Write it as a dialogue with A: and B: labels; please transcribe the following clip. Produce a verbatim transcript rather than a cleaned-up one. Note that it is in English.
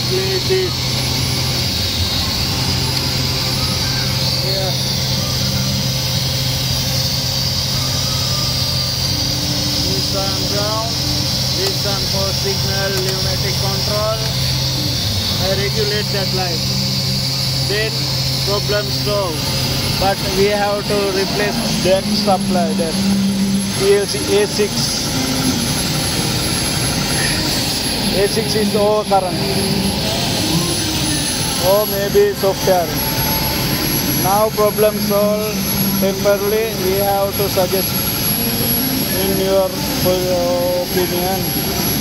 A: exactly this. Here. This one ground, this one for signal pneumatic control. I regulate that light. Then problem solved. But we have to replace that supply, that P L C A six. A six is overcurrent. Or maybe software. Now problem solved temporarily. We have to suggest in your opinion.